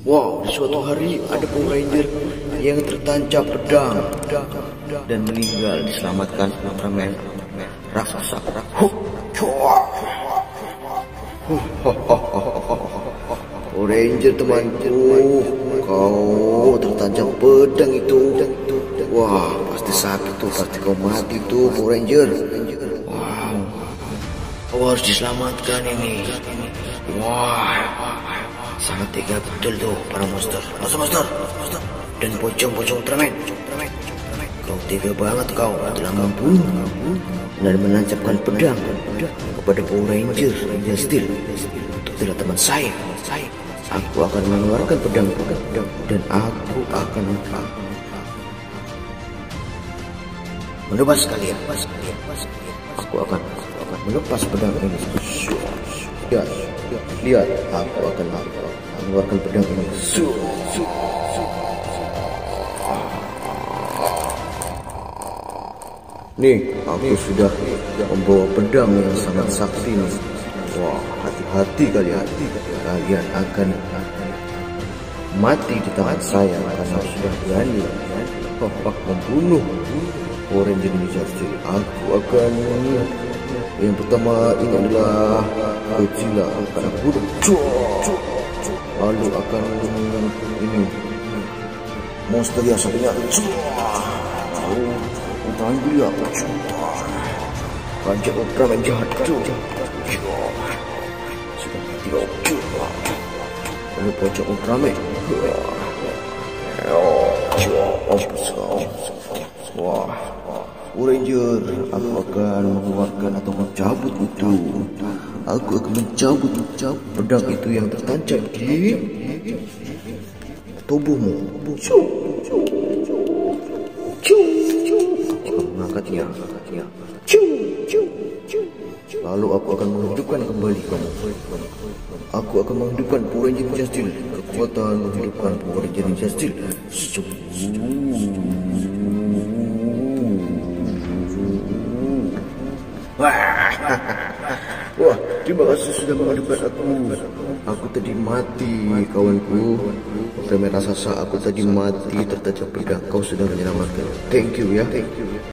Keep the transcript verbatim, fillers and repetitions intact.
Wow, suatu hari ada Power Ranger yang tertancap pedang dan meninggal, diselamatkan Ultraman raksasa. Huh, cua. Huh, Power Ranger temanku, kau tertancap pedang itu. Wah, pasti sakit tuh, pasti kau mati tuh Power Ranger. Wow, kau harus diselamatkan ini. Wah, sangat tega betul tuh para monster. Monster, monster, monster. Dan pocong-pocong Ultraman. Kau tega banget, kau telah membunuh dan menancapkan pedang kepada Power Ranger Ranger Steel. Itu adalah teman saya. Aku akan mengeluarkan pedang dan aku akan menebas kalian. Aku akan melepas pedang ini. Lihat, lihat, aku akan mengeluarkan pedang ini. Nih, aku sudah membawa pedang yang sangat sakti nih. Wah, hati-hati kalian. Kalian akan mati di tangan saya karena sudah berani membunuh Power Ranger Ninja Steel. Aku akan, yang pertama ini adalah Godzilla, akan bunuh. Lalu akan ini monster yang satunya. Oh, Ultraman dia. Raja Ultraman jahat. Sudah mati. Lalu pocong Ultraman. Wah, Power Ranger, aku akan mengeluarkan atau mencabut itu. Aku akan mencabut pedang itu yang tertancap di tubuhmu. Aku mengangkatnya. Lalu aku akan menghidupkan kembali kamu. Aku akan menghidupkan Power Ranger Ninja Steel. Kekuatan menghidupkan Power Ranger Ninja Steel. Wah, terima kasih sudah menghidupkan aku. Aku tadi mati, kawanku. Ultraman raksasa, aku tadi mati tertancap pedang. Kau sudah menyelamatkan. Thank you ya.